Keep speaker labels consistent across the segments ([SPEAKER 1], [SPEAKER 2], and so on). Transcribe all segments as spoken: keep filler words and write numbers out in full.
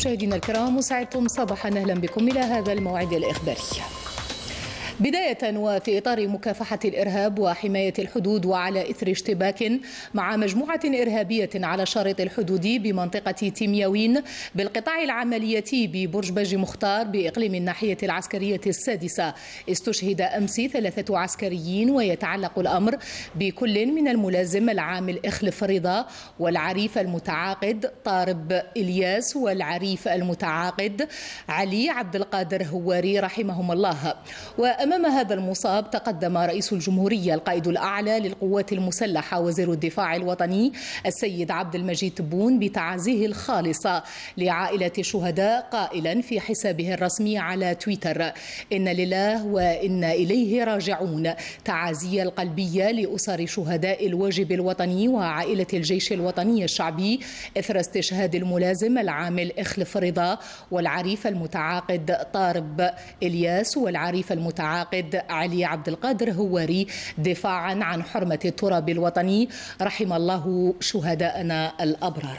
[SPEAKER 1] مشاهدينا الكرام، وسعدتم صباحا أهلا بكم إلى هذا الموعد الإخباري. بداية وفي إطار مكافحة الإرهاب وحماية الحدود وعلى إثر اشتباك مع مجموعة إرهابية على شارط الحدود بمنطقة تيمياوين بالقطاع العملياتي ببرج باجي مختار بإقليم الناحية العسكرية السادسة، استشهد أمس ثلاثة عسكريين، ويتعلق الأمر بكل من الملازم العامل إخلف رضا والعريف المتعاقد طارب إلياس والعريف المتعاقد علي عبد القادر هواري رحمهم الله. أمام هذا المصاب تقدم رئيس الجمهورية القائد الأعلى للقوات المسلحة وزير الدفاع الوطني السيد عبد المجيد تبون بتعازيه الخالصة لعائلة الشهداء، قائلا في حسابه الرسمي على تويتر: إن لله وإنا إليه راجعون، تعازي القلبية لأسر شهداء الواجب الوطني وعائلة الجيش الوطني الشعبي إثر استشهاد الملازم العامل إخلف رضا والعريف المتعاقد طارب إلياس والعريف المتعاقد عقد علي عبد القادر هواري دفاعا عن حرمة التراب الوطني، رحم الله شهداءنا الأبرار.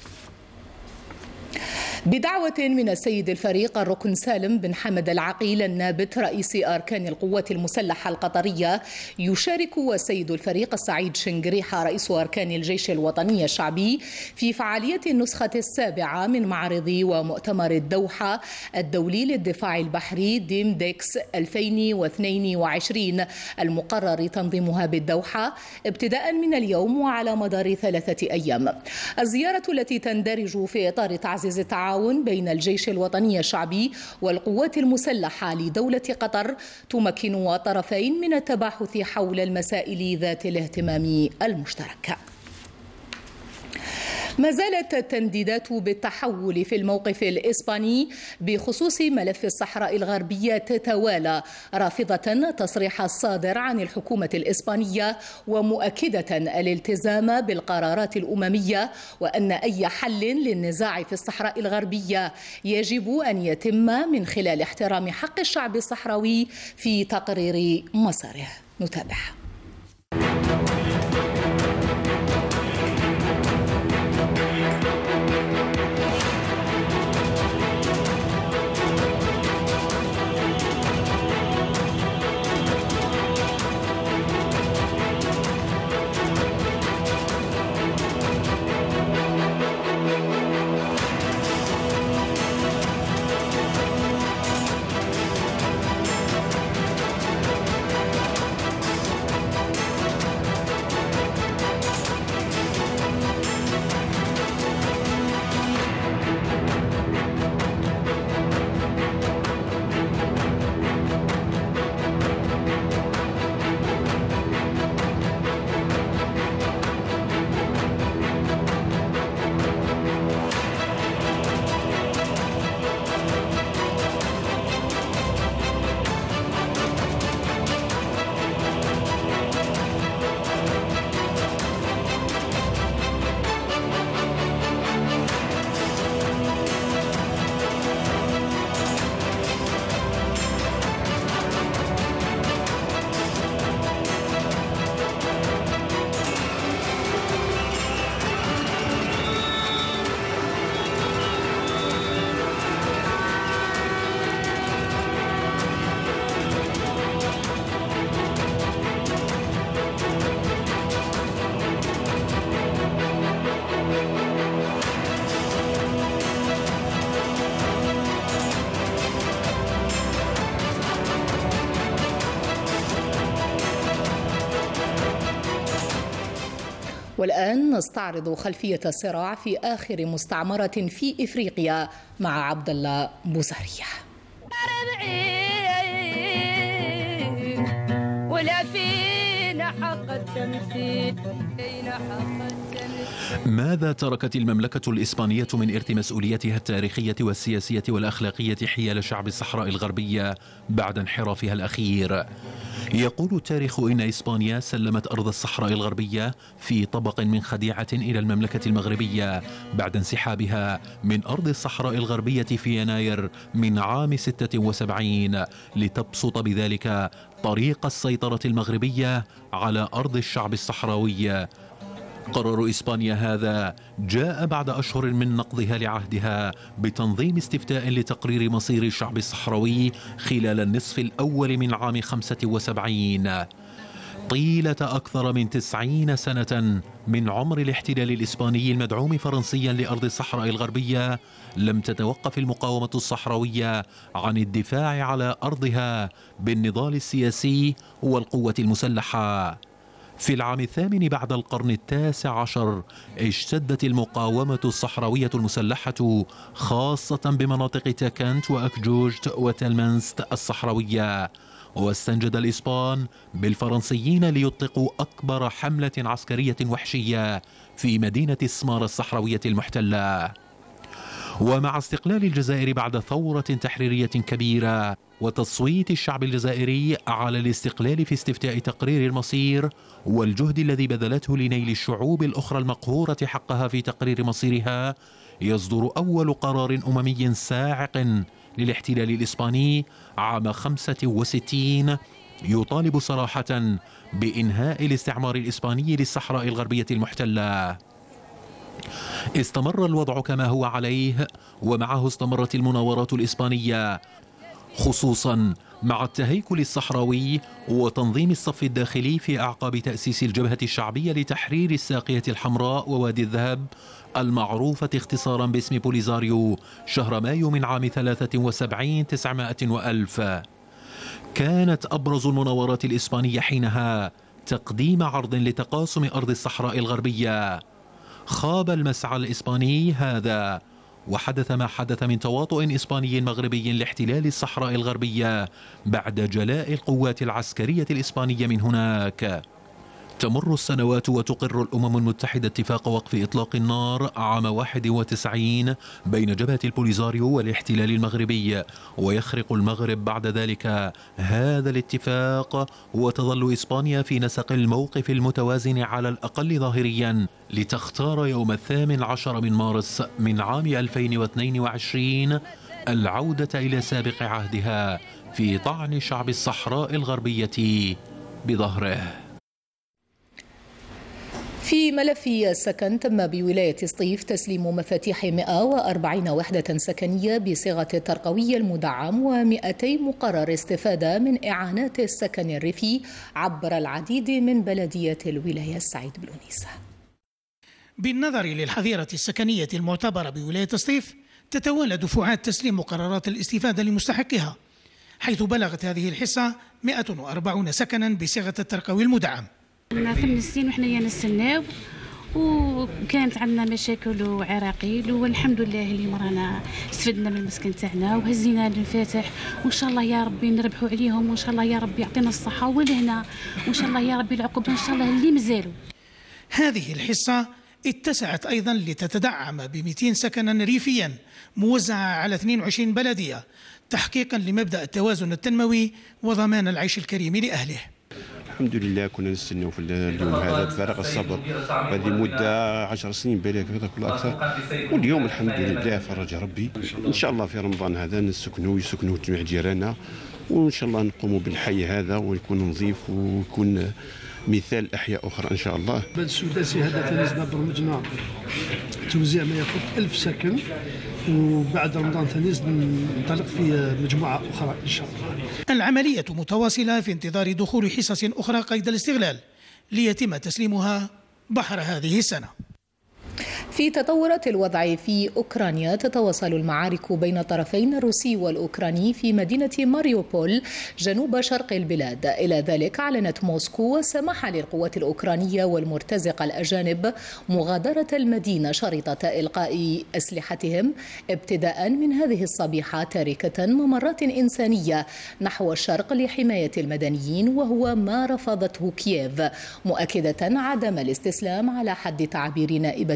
[SPEAKER 1] بدعوة من السيد الفريق الركن سالم بن حمد العقيل النابت رئيس أركان القوات المسلحة القطرية، يشارك السيد الفريق السعيد شنقريحة رئيس أركان الجيش الوطني الشعبي في فعالية النسخة السابعة من معرض ومؤتمر الدوحة الدولي للدفاع البحري ديم ديكس ألفين واثنين وعشرين المقرر تنظيمها بالدوحة ابتداء من اليوم وعلى مدار ثلاثة أيام. الزيارة التي تندرج في إطار تعزيز التعاون بين الجيش الوطني الشعبي والقوات المسلحة لدولة قطر تمكن الطرفين من التباحث حول المسائل ذات الاهتمام المشترك. ما زالت التنديدات بالتحول في الموقف الإسباني بخصوص ملف الصحراء الغربية تتوالى، رافضة التصريح الصادر عن الحكومة الإسبانية ومؤكدة الالتزام بالقرارات الأممية، وأن أي حل للنزاع في الصحراء الغربية يجب أن يتم من خلال احترام حق الشعب الصحراوي في تقرير مصيره. نتابع. والآن نستعرض خلفية الصراع في آخر مستعمرة في إفريقيا مع عبد الله بوزارية. ولا فينا حق التمثيل.
[SPEAKER 2] ماذا تركت المملكة الإسبانية من إرث مسؤوليتها التاريخية والسياسية والأخلاقية حيال شعب الصحراء الغربية بعد انحرافها الأخير؟ يقول التاريخ إن إسبانيا سلمت أرض الصحراء الغربية في طبق من خديعة إلى المملكة المغربية بعد انسحابها من أرض الصحراء الغربية في يناير من عام ستة وسبعين، لتبسط بذلك طريق السيطرة المغربية على أرض الشعب الصحراوي. قرار إسبانيا هذا جاء بعد أشهر من نقضها لعهدها بتنظيم استفتاء لتقرير مصير الشعب الصحراوي خلال النصف الأول من عام خمسة وسبعين. طيلة أكثر من تسعين سنة من عمر الاحتلال الإسباني المدعوم فرنسيا لأرض الصحراء الغربية لم تتوقف المقاومة الصحراوية عن الدفاع على أرضها بالنضال السياسي والقوة المسلحة. في العام الثامن بعد القرن التاسع عشر اشتدت المقاومة الصحراوية المسلحة خاصة بمناطق تاكانت وأكجوجت وتلمنست الصحراوية، واستنجد الإسبان بالفرنسيين ليطلقوا أكبر حملة عسكرية وحشية في مدينة سمارة الصحراوية المحتلة. ومع استقلال الجزائر بعد ثورة تحريرية كبيرة وتصويت الشعب الجزائري على الاستقلال في استفتاء تقرير المصير والجهد الذي بذلته لنيل الشعوب الأخرى المقهورة حقها في تقرير مصيرها، يصدر أول قرار أممي صاعق للاحتلال الإسباني عام خمسة وستين يطالب صراحة بإنهاء الاستعمار الإسباني للصحراء الغربية المحتلة. استمر الوضع كما هو عليه، ومعه استمرت المناورات الإسبانية، خصوصا مع التهيكل الصحراوي وتنظيم الصف الداخلي في أعقاب تأسيس الجبهة الشعبية لتحرير الساقية الحمراء ووادي الذهب المعروفة اختصارا باسم بوليزاريو شهر مايو من عام ثلاثة وسبعين تسعمائة وألف. كانت أبرز المناورات الإسبانية حينها تقديم عرض لتقاسم أرض الصحراء الغربية. خاب المسعى الإسباني هذا، وحدث ما حدث من تواطؤ إسباني مغربي لاحتلال الصحراء الغربية بعد جلاء القوات العسكرية الإسبانية من هناك. تمر السنوات وتقر الأمم المتحدة اتفاق وقف إطلاق النار عام واحد وتسعين بين جبهة البوليزاريو والاحتلال المغربي، ويخرق المغرب بعد ذلك هذا الاتفاق، وتظل إسبانيا في نسق الموقف المتوازن على الأقل ظاهريا لتختار يوم الثامن عشر من مارس من عام ألفين واثنين وعشرين العودة إلى سابق عهدها في طعن شعب الصحراء الغربية بظهره.
[SPEAKER 1] في ملف السكن تم بولاية سطيف تسليم مفاتيح مئة وأربعين وحدة سكنية بصيغة الترقوي المدعم ومئتي مقرر استفادة من إعانات السكن الريفي عبر العديد من بلدية الولاية. سعيد بلونيس.
[SPEAKER 3] بالنظر للحظيرة السكنية المعتبرة بولاية سطيف تتوالى دفعات تسليم مقررات الاستفادة لمستحقها، حيث بلغت هذه الحصة مئة وأربعين سكنا بصيغة الترقوي المدعم.
[SPEAKER 4] لنا ثمان سنين وحنايا نستناو، وكانت عندنا مشاكل وعراقيل، والحمد لله اللي مرانا استفدنا من المسكن تاعنا وهزينا المفاتح، وان شاء الله يا ربي نربحوا عليهم، وان شاء الله يا ربي يعطينا الصحه والهنا، وان شاء الله يا ربي العقوبه ان شاء الله اللي مازالوا.
[SPEAKER 3] هذه الحصه اتسعت ايضا لتتدعم ب مئتين سكنا ريفيا موزعه على اثنين وعشرين بلديه، تحقيقا لمبدا التوازن التنموي وضمان العيش الكريم لاهله.
[SPEAKER 5] الحمد لله كنا نستناو في اليوم هذا بفارغ الصبر، هذه مده عشر سنين بالك ولا اكثر، واليوم الحمد لله فرج ربي. ان شاء الله في رمضان هذا نسكنوا يسكنوا جميع جيراننا، وان شاء الله نقوموا بالحي هذا ويكون نظيف ويكون مثال احياء اخرى ان شاء الله.
[SPEAKER 6] بعد السداسي هذا تنزل برمجنا توزيع ما يفوق ألف سكن، وبعد رمضان تنزل ننطلق في مجموعه اخرى ان شاء الله.
[SPEAKER 3] العمليه متواصله في انتظار دخول حصص اخرى قيد الاستغلال ليتم تسليمها بحر هذه السنه.
[SPEAKER 1] في تطورات الوضع في أوكرانيا، تتواصل المعارك بين الطرفين الروسي والأوكراني في مدينة ماريوبول جنوب شرق البلاد. إلى ذلك أعلنت موسكو السماح للقوات الأوكرانية والمرتزقة الأجانب مغادرة المدينة شريطة إلقاء أسلحتهم ابتداء من هذه الصبيحة، تاركة ممرات إنسانية نحو الشرق لحماية المدنيين، وهو ما رفضته كييف، مؤكدة عدم الاستسلام على حد تعبير نائبة رئيس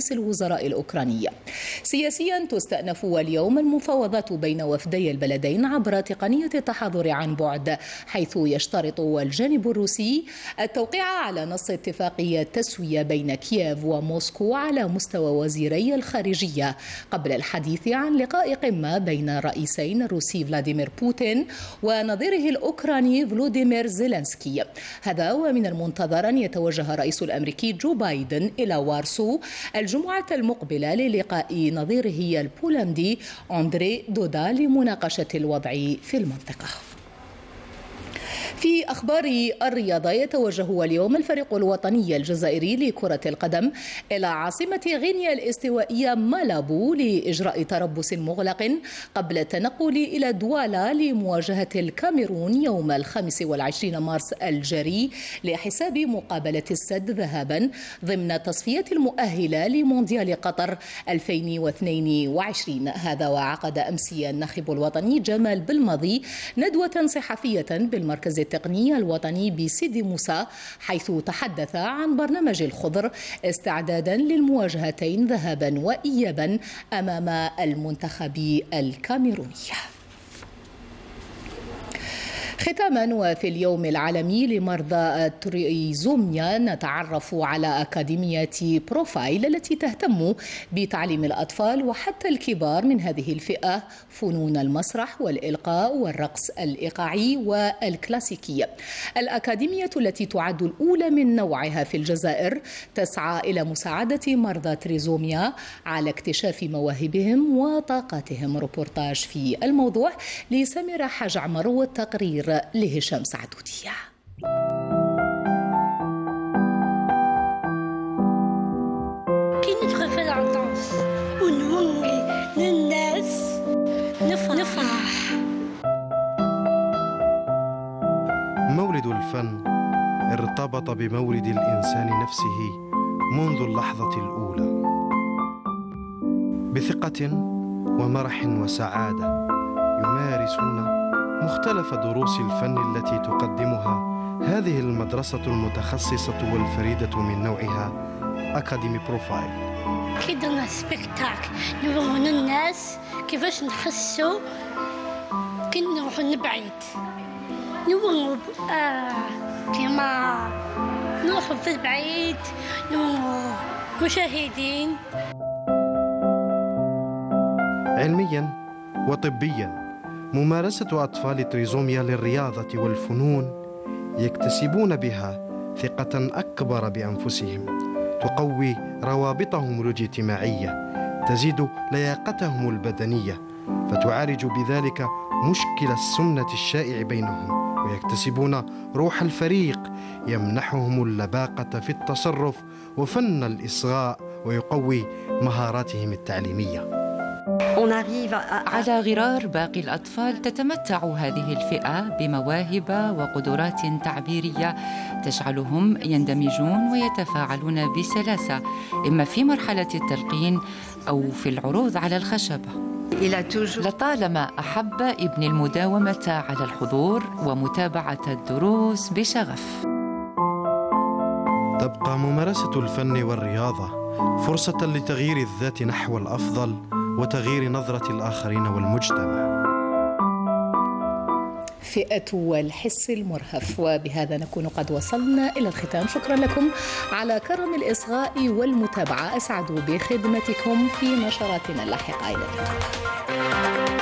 [SPEAKER 1] رئيس الوزراء الأوكراني. سياسيا تستأنف اليوم المفاوضات بين وفدي البلدين عبر تقنية التحاضر عن بعد، حيث يشترط الجانب الروسي التوقيع على نص اتفاقية تسوية بين كييف وموسكو على مستوى وزيري الخارجية قبل الحديث عن لقاء قمة بين الرئيسين الروسي فلاديمير بوتين ونظيره الأوكراني فلوديمير زيلينسكي. هذا ومن المنتظر أن يتوجه الرئيس الأمريكي جو بايدن إلى وارسو الجمعة المقبلة للقاء نظيره البولندي أندري دودا لمناقشة الوضع في المنطقة. في أخبار الرياضة، يتوجه اليوم الفريق الوطني الجزائري لكرة القدم إلى عاصمة غينيا الاستوائية مالابو لإجراء تربص مغلق قبل التنقل إلى دوالا لمواجهة الكاميرون يوم الخامس والعشرين مارس الجاري لحساب مقابلة السد ذهابا ضمن تصفية المؤهلة لمونديال قطر ألفين واثنين وعشرين. هذا وعقد أمس الناخب الوطني جمال بالماضي ندوة صحفية بالمركز التقني الوطني بسيدي موسى، حيث تحدث عن برنامج الخضر استعدادا للمواجهتين ذهابا وإيابا أمام المنتخب الكاميروني. ختاما، وفي اليوم العالمي لمرضى التريزوميا نتعرف على أكاديمية بروفايل التي تهتم بتعليم الأطفال وحتى الكبار من هذه الفئة فنون المسرح والإلقاء والرقص الإيقاعي والكلاسيكي. الأكاديمية التي تعد الأولى من نوعها في الجزائر تسعى إلى مساعدة مرضى تريزوميا على اكتشاف مواهبهم وطاقاتهم. روبورتاج في الموضوع لسميرة حاج عمر والتقرير لهشام سعدودي.
[SPEAKER 7] كي ندخل في العطاس ونولي للناس نفرح.
[SPEAKER 8] مولد الفن ارتبط بمولد الإنسان نفسه منذ اللحظة الأولى، بثقة ومرح وسعادة يمارسون مختلف دروس الفن التي تقدمها هذه المدرسة المتخصصة والفريدة من نوعها أكاديمي بروفايل.
[SPEAKER 7] كي درنا سبيكتاكل نورون الناس كيفاش نحسوا كي نروحوا نبعيد، نورو آه كيما نروحوا في البعيد نورو مشاهدين.
[SPEAKER 8] علميا وطبيا، ممارسة أطفال تريزوميا للرياضة والفنون يكتسبون بها ثقة أكبر بأنفسهم، تقوي روابطهم الاجتماعية، تزيد لياقتهم البدنية، فتعالج بذلك مشكل السمنة الشائع بينهم، ويكتسبون روح الفريق يمنحهم اللباقة في التصرف وفن الإصغاء، ويقوي مهاراتهم التعليمية.
[SPEAKER 9] على غرار باقي الأطفال، تتمتع هذه الفئة بمواهب وقدرات تعبيرية تجعلهم يندمجون ويتفاعلون بسلاسة، إما في مرحلة التلقين أو في العروض على الخشبة. لطالما أحب ابن المداومة على الحضور ومتابعة الدروس بشغف.
[SPEAKER 8] تبقى ممارسة الفن والرياضة فرصة لتغيير الذات نحو الأفضل وتغيير نظرة الآخرين والمجتمع.
[SPEAKER 1] فئة والحس المرهف. وبهذا نكون قد وصلنا إلى الختام. شكرا لكم على كرم الإصغاء والمتابعة. أسعد بخدمتكم في نشراتنا اللاحقة. إلى اللقاء.